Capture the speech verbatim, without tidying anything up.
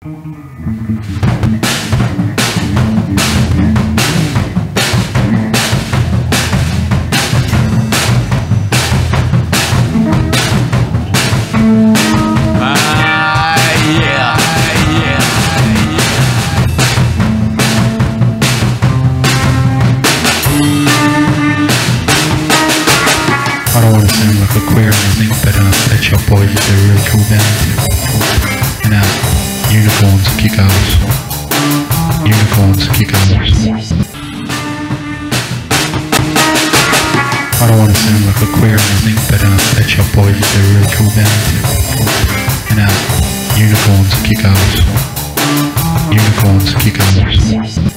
I don't want to sound like a queer or anything, but uh, Pet Shop Boys is a really cool band. And uh, unicorns kick ass. Unicorns kick ass. I don't want to sound like a queer or anything, but uh, Pet Shop Boys is a really cool band. And uh, unicorns kick ass. Unicorns kick ass.